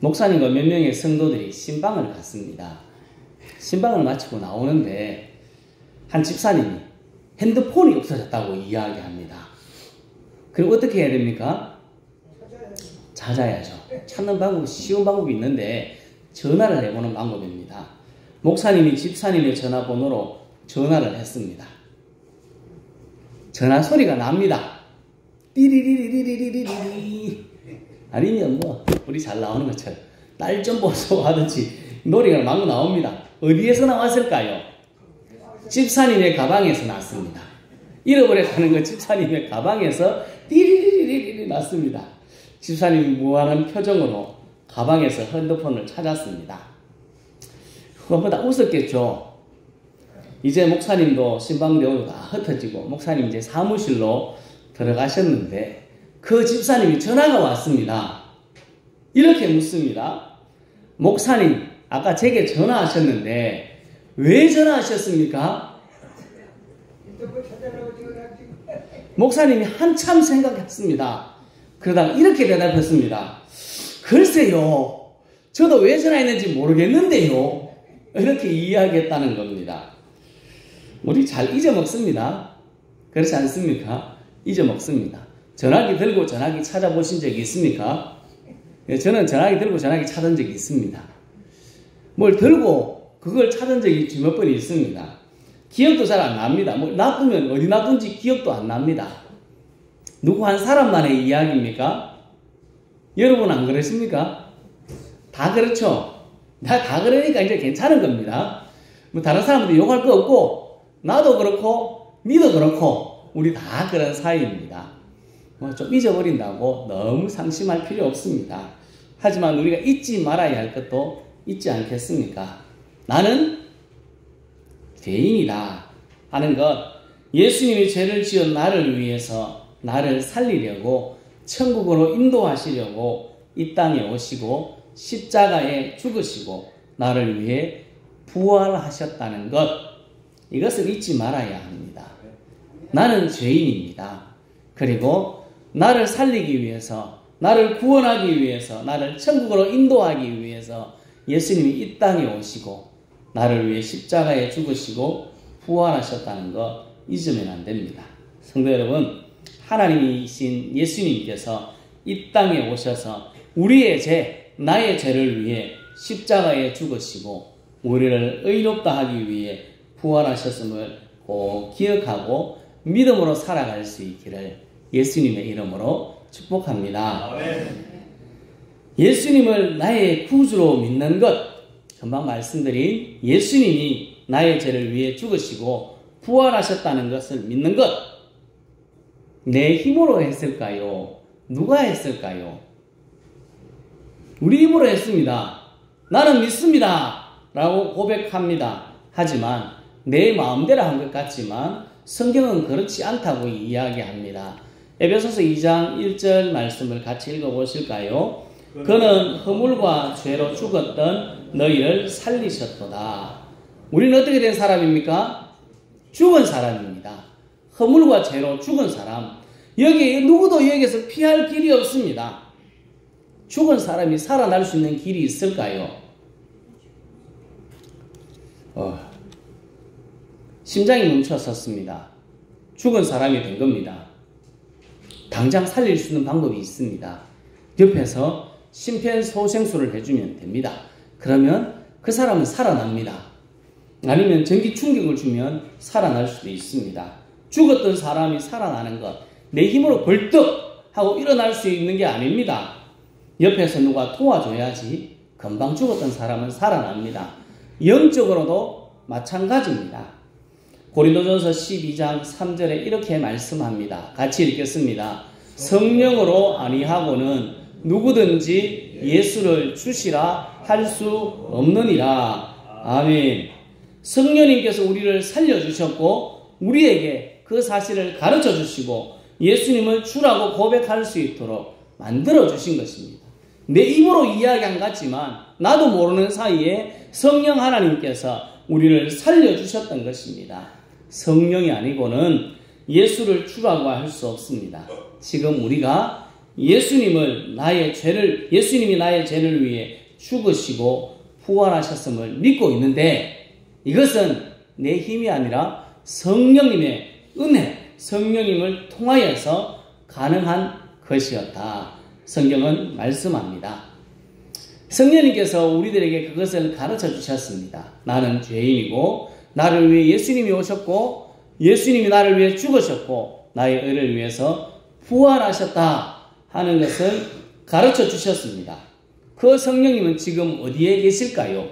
목사님과 몇 명의 성도들이 신방을 갔습니다. 신방을 마치고 나오는데 한 집사님이 핸드폰이 없어졌다고 이야기합니다. 그럼 어떻게 해야 됩니까? 찾아야죠. 찾는 방법이 쉬운 방법이 있는데 전화를 해보는 방법입니다. 목사님이 집사님의 전화번호로 전화를 했습니다. 전화 소리가 납니다. 띠리리리리리리리. 아니면 뭐 우리 잘 나오는 것처럼 딸 좀 보소 하든지 노래가 막 나옵니다. 어디에서 나왔을까요? 집사님의 가방에서 났습니다. 잃어버렸다는 건 집사님의 가방에서 띠리리리리리 났습니다. 집사님이 무한한 표정으로 가방에서 핸드폰을 찾았습니다. 그것보다 웃었겠죠. 이제 목사님도 신방대원도 다 흩어지고 목사님 이제 사무실로 들어가셨는데 그 집사님이 전화가 왔습니다. 이렇게 묻습니다. 목사님, 아까 제게 전화하셨는데 왜 전화하셨습니까? 목사님이 한참 생각했습니다. 그러다가 이렇게 대답했습니다. 글쎄요, 저도 왜 전화했는지 모르겠는데요. 이렇게 이야기했다는 겁니다. 우리 잘 잊어먹습니다. 그렇지 않습니까? 잊어먹습니다. 전화기 들고 전화기 찾아보신 적이 있습니까? 저는 전화기 들고 전화기 찾은 적이 있습니다. 뭘 들고 그걸 찾은 적이 몇 번 있습니다. 기억도 잘 안 납니다. 뭐 놔두면 어디 놔둔지 기억도 안 납니다. 누구 한 사람만의 이야기입니까? 여러분 안 그러십니까? 다 그렇죠? 다 그러니까 이제 괜찮은 겁니다. 뭐 다른 사람들 욕할 거 없고 나도 그렇고 니도 그렇고 우리 다 그런 사이입니다. 뭐 좀 잊어버린다고 너무 상심할 필요 없습니다. 하지만 우리가 잊지 말아야 할 것도 잊지 않겠습니까? 나는 죄인이다 하는 것, 예수님이 죄를 지은 나를 위해서 나를 살리려고 천국으로 인도하시려고 이 땅에 오시고 십자가에 죽으시고 나를 위해 부활하셨다는 것, 이것을 잊지 말아야 합니다. 나는 죄인입니다. 그리고 나를 살리기 위해서, 나를 구원하기 위해서, 나를 천국으로 인도하기 위해서 예수님이 이 땅에 오시고 나를 위해 십자가에 죽으시고 부활하셨다는 것 잊으면 안 됩니다. 성도 여러분, 하나님이신 예수님께서 이 땅에 오셔서 우리의 죄, 나의 죄를 위해 십자가에 죽으시고 우리를 의롭다 하기 위해 부활하셨음을 꼭 기억하고 믿음으로 살아갈 수 있기를 예수님의 이름으로 축복합니다. 예수님을 나의 구주로 믿는 것, 금방 말씀드린 예수님이 나의 죄를 위해 죽으시고 부활하셨다는 것을 믿는 것, 내 힘으로 했을까요? 누가 했을까요? 우리 힘으로 했습니다. 나는 믿습니다 라고 고백합니다. 하지만 내 마음대로 한 것 같지만 성경은 그렇지 않다고 이야기합니다. 에베소서 2장 1절 말씀을 같이 읽어보실까요? 그는 허물과 죄로 죽었던 너희를 살리셨도다. 우리는 어떻게 된 사람입니까? 죽은 사람입니다. 허물과 죄로 죽은 사람. 여기 누구도 여기서 피할 길이 없습니다. 죽은 사람이 살아날 수 있는 길이 있을까요? 심장이 멈춰섰습니다. 죽은 사람이 된 겁니다. 당장 살릴 수 있는 방법이 있습니다. 옆에서 심폐소생술을 해주면 됩니다. 그러면 그 사람은 살아납니다. 아니면 전기 충격을 주면 살아날 수도 있습니다. 죽었던 사람이 살아나는 것, 내 힘으로 벌떡 하고 일어날 수 있는 게 아닙니다. 옆에서 누가 도와줘야지 금방 죽었던 사람은 살아납니다. 영적으로도 마찬가지입니다. 고린도전서 12장 3절에 이렇게 말씀합니다. 같이 읽겠습니다. 성령으로 아니하고는 누구든지 예수를 주시라 할 수 없느니라. 아멘. 성령님께서 우리를 살려주셨고 우리에게 그 사실을 가르쳐 주시고 예수님을 주라고 고백할 수 있도록 만들어 주신 것입니다. 내 입으로 이야기한 것 같지만 나도 모르는 사이에 성령 하나님께서 우리를 살려주셨던 것입니다. 성령이 아니고는 예수를 주라고 할 수 없습니다. 지금 우리가 예수님이 나의 죄를 위해 죽으시고 부활하셨음을 믿고 있는데 이것은 내 힘이 아니라 성령님의 은혜, 성령님을 통하여서 가능한 것이었다. 성경은 말씀합니다. 성령님께서 우리들에게 그것을 가르쳐 주셨습니다. 나는 죄인이고 나를 위해 예수님이 오셨고 예수님이 나를 위해 죽으셨고 나의 의를 위해서 부활하셨다 하는 것을 가르쳐 주셨습니다. 그 성령님은 지금 어디에 계실까요?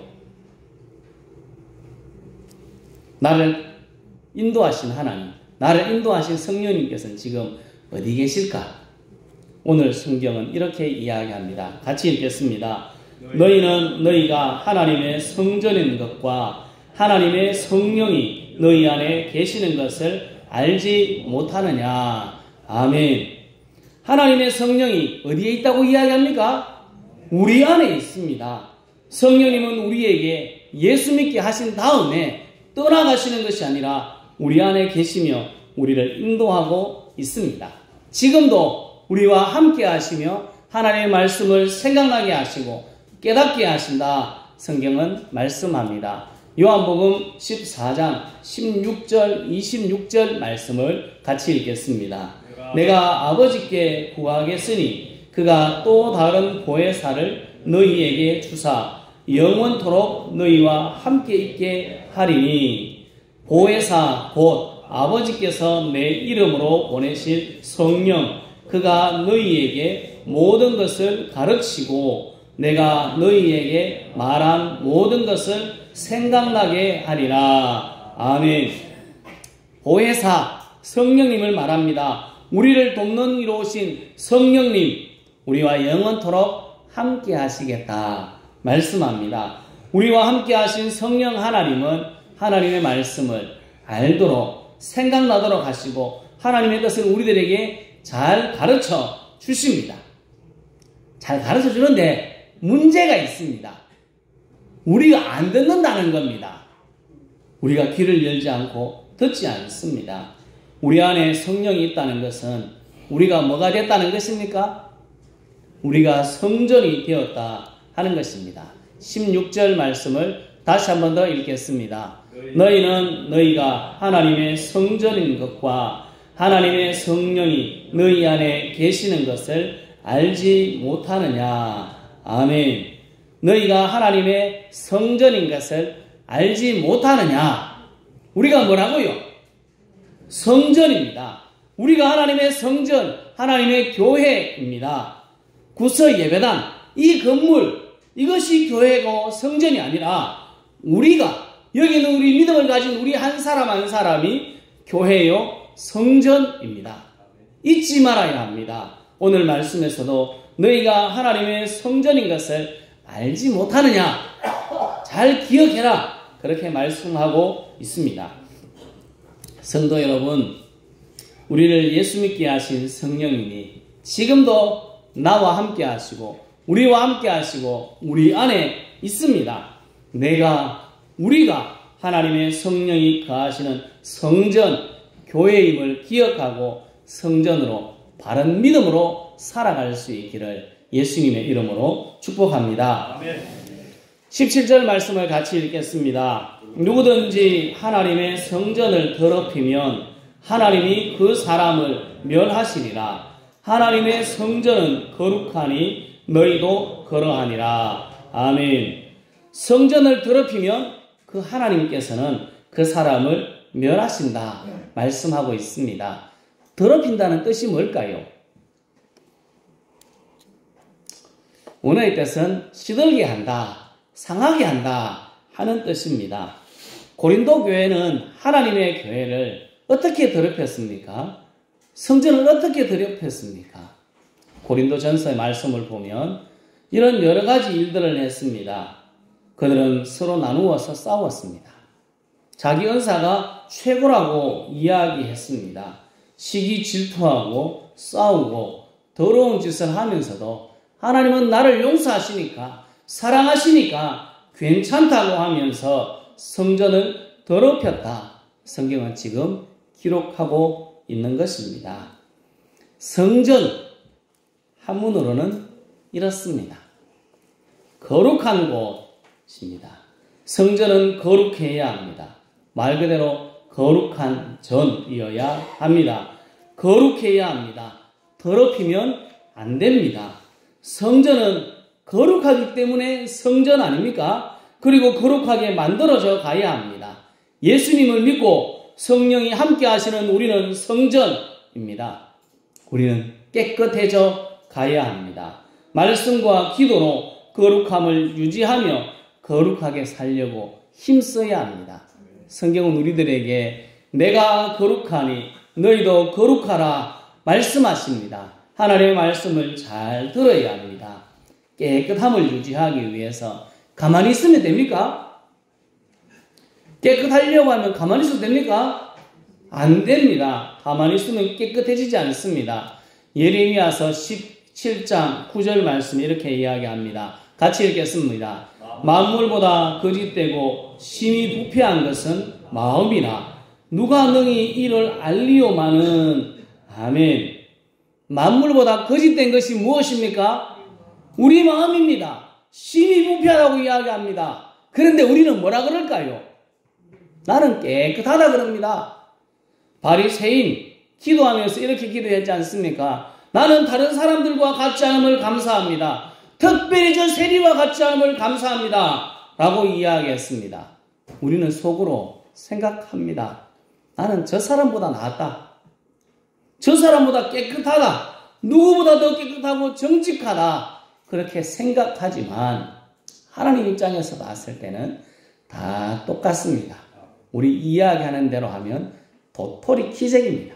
나를 인도하신 하나님, 나를 인도하신 성령님께서는 지금 어디 계실까? 오늘 성경은 이렇게 이야기합니다. 같이 읽겠습니다. 너희는 너희가 하나님의 성전인 것과 하나님의 성령이 너희 안에 계시는 것을 알지 못하느냐. 아멘. 하나님의 성령이 어디에 있다고 이야기합니까? 우리 안에 있습니다. 성령님은 우리에게 예수 믿게 하신 다음에 떠나가시는 것이 아니라 우리 안에 계시며 우리를 인도하고 있습니다. 지금도 우리와 함께 하시며 하나님의 말씀을 생각나게 하시고 깨닫게 하신다. 성경은 말씀합니다. 요한복음 14장 16절 26절 말씀을 같이 읽겠습니다. 내가 아버지께 구하겠으니 그가 또 다른 보혜사를 너희에게 주사 영원토록 너희와 함께 있게 하리니 보혜사 곧 아버지께서 내 이름으로 보내실 성령 그가 너희에게 모든 것을 가르치고 내가 너희에게 말한 모든 것을 생각나게 하리라. 아멘. 보혜사 성령님을 말합니다. 우리를 돕는 이로 오신 성령님 우리와 영원토록 함께 하시겠다 말씀합니다. 우리와 함께 하신 성령 하나님은 하나님의 말씀을 알도록 생각나도록 하시고 하나님의 뜻을 우리들에게 잘 가르쳐 주십니다. 잘 가르쳐 주는데 문제가 있습니다. 우리가 안 듣는다는 겁니다. 우리가 귀를 열지 않고 듣지 않습니다. 우리 안에 성령이 있다는 것은 우리가 뭐가 됐다는 것입니까? 우리가 성전이 되었다 하는 것입니다. 16절 말씀을 다시 한 번 더 읽겠습니다. 너희는 너희가 하나님의 성전인 것과 하나님의 성령이 너희 안에 계시는 것을 알지 못하느냐. 아멘. 너희가 하나님의 성전인 것을 알지 못하느냐. 우리가 뭐라고요? 성전입니다. 우리가 하나님의 성전, 하나님의 교회입니다. 구서 예배당, 이 건물, 이것이 교회고 성전이 아니라 우리가, 여기는 우리 믿음을 가진 우리 한 사람 한 사람이 교회요, 성전입니다. 잊지 말아야 합니다. 오늘 말씀에서도 너희가 하나님의 성전인 것을 알지 못하느냐? 잘 기억해라. 그렇게 말씀하고 있습니다. 성도 여러분, 우리를 예수 믿게 하신 성령님이 지금도 나와 함께 하시고 우리와 함께 하시고 우리 안에 있습니다. 우리가 하나님의 성령이 거하시는 성전, 교회임을 기억하고 성전으로 바른 믿음으로 살아갈 수 있기를 예수님의 이름으로 축복합니다. 아멘. 17절 말씀을 같이 읽겠습니다. 누구든지 하나님의 성전을 더럽히면 하나님이 그 사람을 멸하시리라. 하나님의 성전은 거룩하니 너희도 그러하니라. 아멘. 성전을 더럽히면 그 하나님께서는 그 사람을 멸하신다 말씀하고 있습니다. 더럽힌다는 뜻이 뭘까요? 원어의 뜻은 시들게 한다, 상하게 한다 하는 뜻입니다. 고린도 교회는 하나님의 교회를 어떻게 더럽혔습니까? 성전을 어떻게 더럽혔습니까? 고린도 전서의 말씀을 보면 이런 여러 가지 일들을 했습니다. 그들은 서로 나누어서 싸웠습니다. 자기 은사가 최고라고 이야기했습니다. 시기 질투하고 싸우고 더러운 짓을 하면서도 하나님은 나를 용서하시니까 사랑하시니까 괜찮다고 하면서 성전을 더럽혔다. 성경은 지금 기록하고 있는 것입니다. 성전, 한문으로는 이렇습니다. 거룩한 곳입니다. 성전은 거룩해야 합니다. 말 그대로 거룩한 전이어야 합니다. 거룩해야 합니다. 더럽히면 안 됩니다. 성전은 거룩하기 때문에 성전 아닙니까? 그리고 거룩하게 만들어져 가야 합니다. 예수님을 믿고 성령이 함께 하시는 우리는 성전입니다. 우리는 깨끗해져 가야 합니다. 말씀과 기도로 거룩함을 유지하며 거룩하게 살려고 힘써야 합니다. 성경은 우리들에게 내가 거룩하니 너희도 거룩하라 말씀하십니다. 하나님의 말씀을 잘 들어야 합니다. 깨끗함을 유지하기 위해서 가만히 있으면 됩니까? 깨끗하려고 하면 가만히 있어도 됩니까? 안 됩니다. 가만히 있으면 깨끗해지지 않습니다. 예레미야서 17장 9절 말씀 이렇게 이야기합니다. 같이 읽겠습니다. 만물보다 거짓되고 심히 부패한 것은 마음이나 누가 능히 이를 알리오마는. 아멘. 만물보다 거짓된 것이 무엇입니까? 우리 마음입니다. 심히 부패하다고 이야기합니다. 그런데 우리는 뭐라 그럴까요? 나는 깨끗하다 그럽니다. 바리새인 기도하면서 이렇게 기도했지 않습니까? 나는 다른 사람들과 같지 않음을 감사합니다. 특별히 저 세리와 같지 않음을 감사합니다. 라고 이야기했습니다. 우리는 속으로 생각합니다. 나는 저 사람보다 낫다. 저 사람보다 깨끗하다. 누구보다 더 깨끗하고 정직하다. 그렇게 생각하지만 하나님 입장에서 봤을 때는 다 똑같습니다. 우리 이야기하는 대로 하면 도토리 키재기입니다.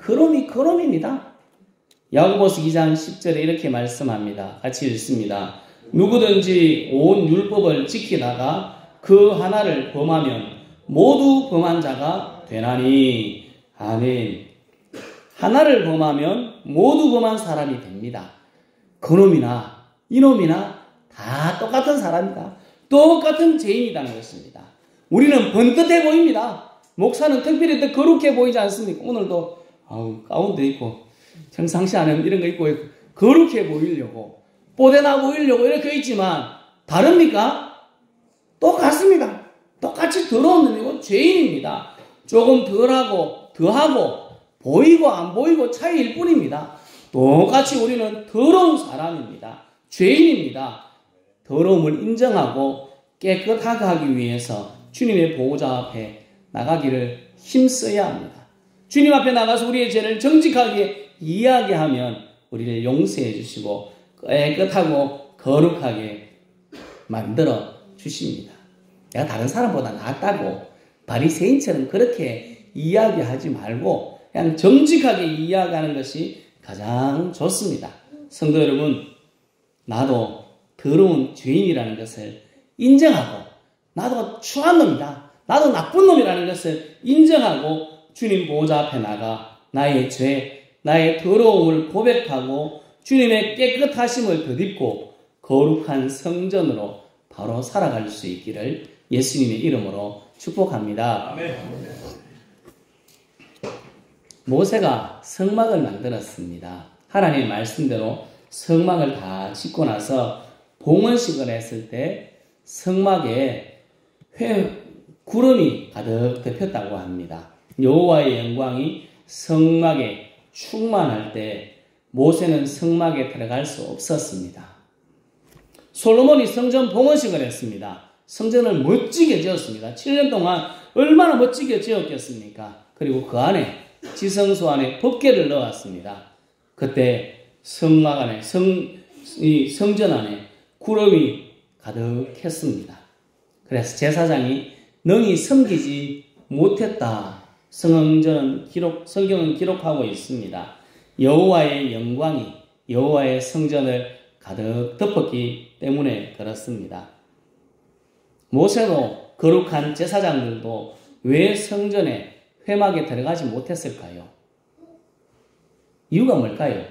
그놈입니다. 야고보서 2장 10절에 이렇게 말씀합니다. 같이 읽습니다. 누구든지 온 율법을 지키다가 그 하나를 범하면 모두 범한 자가 되나니. 아멘. 하나를 범하면 모두 범한 사람이 됩니다. 그놈이나 이놈이나 다 똑같은 사람이다. 똑같은 죄인이라는 것입니다. 우리는 번듯해 보입니다. 목사는 특별히 더 거룩해 보이지 않습니까? 오늘도 가운도 있고 평상시 안에는 이런 거 입고 거룩해 보이려고 뽀대나 보이려고 이렇게 있지만 다릅니까? 똑같습니다. 똑같이 더러운 놈이고 죄인입니다. 조금 덜하고 더하고 보이고 안 보이고 차이일 뿐입니다. 똑같이 우리는 더러운 사람입니다. 죄인입니다. 더러움을 인정하고 깨끗하게 하기 위해서 주님의 보호자 앞에 나가기를 힘써야 합니다. 주님 앞에 나가서 우리의 죄를 정직하게 이야기하면 우리를 용서해 주시고 깨끗하고 거룩하게 만들어 주십니다. 내가 다른 사람보다 낫다고 바리새인처럼 그렇게 이야기하지 말고 그냥 정직하게 이야기하는 것이 가장 좋습니다. 성도 여러분, 나도 더러운 죄인이라는 것을 인정하고 나도 추한 놈이다. 나도 나쁜 놈이라는 것을 인정하고 주님 보호자 앞에 나가 나의 죄, 나의 더러움을 고백하고 주님의 깨끗하심을 덧입고 거룩한 성전으로 바로 살아갈 수 있기를 예수님의 이름으로 축복합니다. 아멘. 모세가 성막을 만들었습니다. 하나님의 말씀대로 성막을 다 짓고 나서 봉헌식을 했을 때 성막에 구름이 가득 덮였다고 합니다. 여호와의 영광이 성막에 충만할 때 모세는 성막에 들어갈 수 없었습니다. 솔로몬이 성전 봉헌식을 했습니다. 성전을 멋지게 지었습니다. 7년 동안 얼마나 멋지게 지었겠습니까? 그리고 그 안에 지성소 안에 법궤를 넣었습니다. 그때 성막 안에 성전 안에 구름이 가득했습니다. 그래서 제사장이 능히 섬기지 못했다. 성경은 기록하고 있습니다. 여호와의 영광이 여호와의 성전을 가득 덮었기 때문에 그렇습니다. 모세도 거룩한 제사장들도 왜 성전에 회막에 들어가지 못했을까요? 이유가 뭘까요?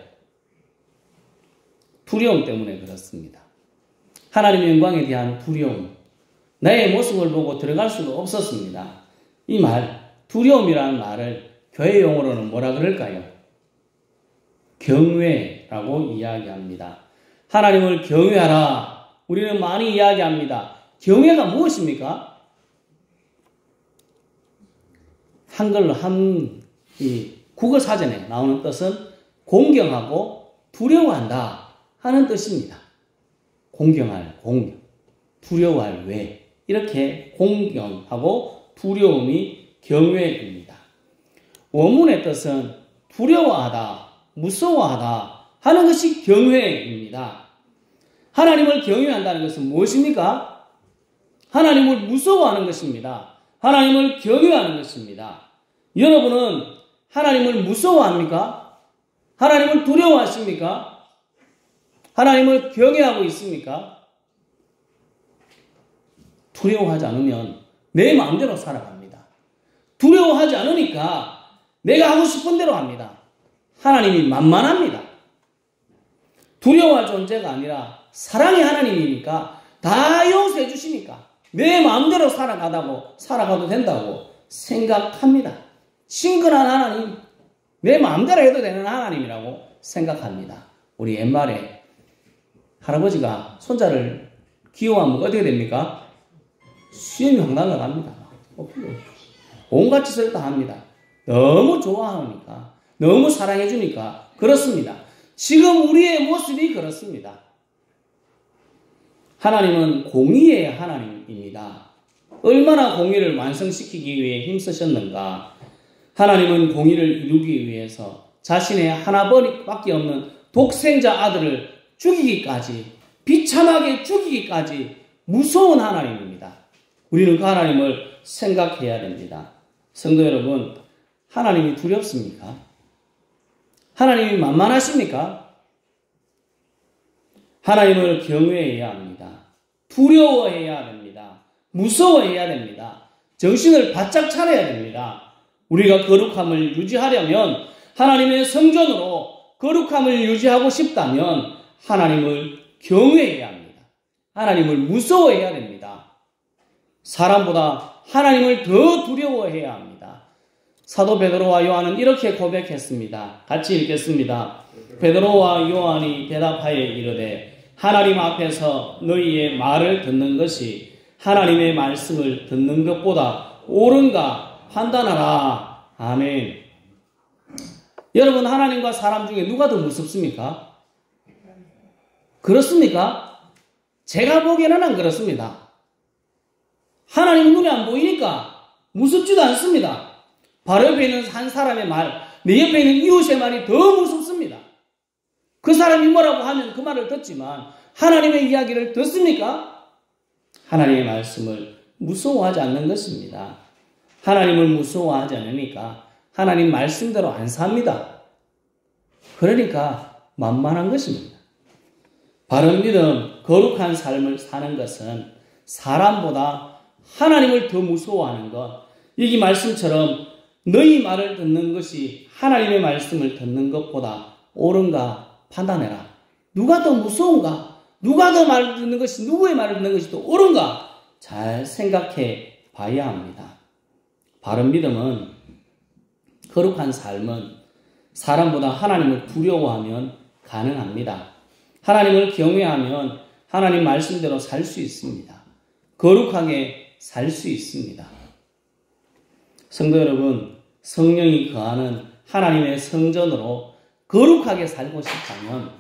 두려움 때문에 그렇습니다. 하나님의 영광에 대한 두려움, 나의 모습을 보고 들어갈 수가 없었습니다. 이 말, 두려움이라는 말을 교회 용어로는 뭐라 그럴까요? 경외, 경외라고 이야기합니다. 하나님을 경외하라. 우리는 많이 이야기합니다. 경외가 무엇입니까? 한글로 이 국어 사전에 나오는 뜻은 공경하고 두려워한다 하는 뜻입니다. 공경할 공경, 두려워할 외, 이렇게 공경하고 두려움이 경외입니다. 원문의 뜻은 두려워하다, 무서워하다 하는 것이 경외입니다. 하나님을 경외한다는 것은 무엇입니까? 하나님을 무서워하는 것입니다. 하나님을 경외하는 것입니다. 여러분은 하나님을 무서워합니까? 하나님을 두려워하십니까? 하나님을 경외하고 있습니까? 두려워하지 않으면 내 마음대로 살아갑니다. 두려워하지 않으니까 내가 하고 싶은 대로 합니다. 하나님이 만만합니다. 두려워할 존재가 아니라 사랑의 하나님이니까 다 용서해 주시니까 내 마음대로 살아가도 된다고 생각합니다. 친근한 하나님, 내 마음대로 해도 되는 하나님이라고 생각합니다. 우리 옛말에 할아버지가 손자를 귀여워하면 어떻게 됩니까? 수염이 확 날아갑니다. 온갖 짓을 다 합니다. 너무 좋아하니까, 너무 사랑해주니까 그렇습니다. 지금 우리의 모습이 그렇습니다. 하나님은 공의의 하나님입니다. 얼마나 공의를 완성시키기 위해 힘쓰셨는가. 하나님은 공의를 이루기 위해서 자신의 하나밖에 없는 독생자 아들을 죽이기까지, 비참하게 죽이기까지 무서운 하나님입니다. 우리는 그 하나님을 생각해야 됩니다. 성도 여러분, 하나님이 두렵습니까? 하나님이 만만하십니까? 하나님을 경외해야 합니다. 두려워해야 됩니다. 무서워해야 됩니다. 정신을 바짝 차려야 됩니다. 우리가 거룩함을 유지하려면, 하나님의 성전으로 거룩함을 유지하고 싶다면 하나님을 경외해야 합니다. 하나님을 무서워해야 됩니다. 사람보다 하나님을 더 두려워해야 합니다. 사도 베드로와 요한은 이렇게 고백했습니다. 같이 읽겠습니다. 베드로와 요한이 대답하여 이르되 하나님 앞에서 너희의 말을 듣는 것이 하나님의 말씀을 듣는 것보다 옳은가 판단하라. 아멘. 여러분, 하나님과 사람 중에 누가 더 무섭습니까? 그렇습니까? 제가 보기에는 안 그렇습니다. 하나님 눈에 안 보이니까 무섭지도 않습니다. 바로 옆에 있는 한 사람의 말, 내 옆에 있는 이웃의 말이 더 무섭습니다. 그 사람이 뭐라고 하면 그 말을 듣지만 하나님의 이야기를 듣습니까? 하나님의 말씀을 무서워하지 않는 것입니다. 하나님을 무서워하지 않으니까 하나님 말씀대로 안 삽니다. 그러니까 만만한 것입니다. 바른 믿음, 거룩한 삶을 사는 것은 사람보다 하나님을 더 무서워하는 것. 이 말씀처럼 너희 말을 듣는 것이 하나님의 말씀을 듣는 것보다 옳은가 판단해라. 누가 더 무서운가? 누가 더 말을 듣는 것이, 누구의 말을 듣는 것이 더 옳은가? 잘 생각해 봐야 합니다. 바른 믿음은, 거룩한 삶은 사람보다 하나님을 두려워하면 가능합니다. 하나님을 경외하면 하나님 말씀대로 살 수 있습니다. 거룩하게 살 수 있습니다. 성도 여러분, 성령이 거하는 하나님의 성전으로 거룩하게 살고 싶다면,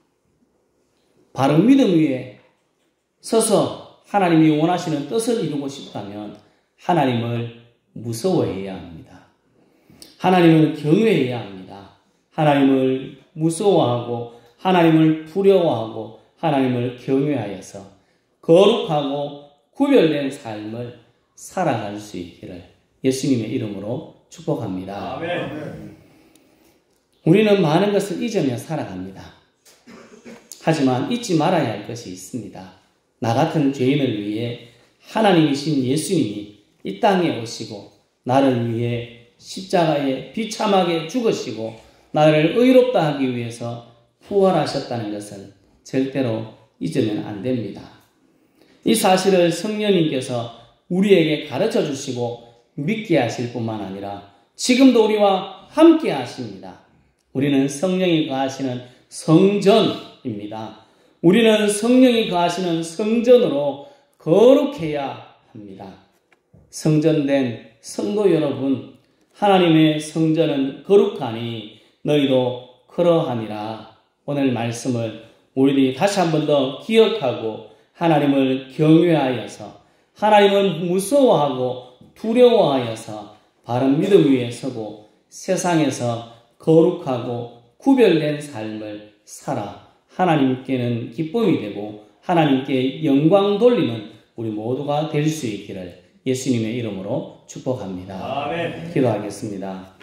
바른 믿음 위에 서서 하나님이 원하시는 뜻을 이루고 싶다면 하나님을 무서워해야 합니다. 하나님을 경외해야 합니다. 하나님을 무서워하고 하나님을 두려워하고 하나님을 경외하여서 거룩하고 구별된 삶을 살아갈 수 있기를 예수님의 이름으로 축복합니다. 아멘. 우리는 많은 것을 잊으며 살아갑니다. 하지만 잊지 말아야 할 것이 있습니다. 나 같은 죄인을 위해 하나님이신 예수님이 이 땅에 오시고 나를 위해 십자가에 비참하게 죽으시고 나를 의롭다 하기 위해서 부활하셨다는 것은 절대로 잊으면 안 됩니다. 이 사실을 성령님께서 우리에게 가르쳐 주시고 믿게 하실 뿐만 아니라 지금도 우리와 함께 하십니다. 우리는 성령이 거하시는 성전입니다. 우리는 성령이 거하시는 성전으로 거룩해야 합니다. 성전된 성도 여러분, 하나님의 성전은 거룩하니 너희도 그러하니라. 오늘 말씀을 우리들이 다시 한 번 더 기억하고 하나님을 경외하여서, 하나님을 무서워하고 두려워하여서 바른 믿음 위에 서고 세상에서 거룩하고 구별된 삶을 살아 하나님께는 기쁨이 되고 하나님께 영광 돌리는 우리 모두가 될 수 있기를 예수님의 이름으로 축복합니다. 아멘. 기도하겠습니다.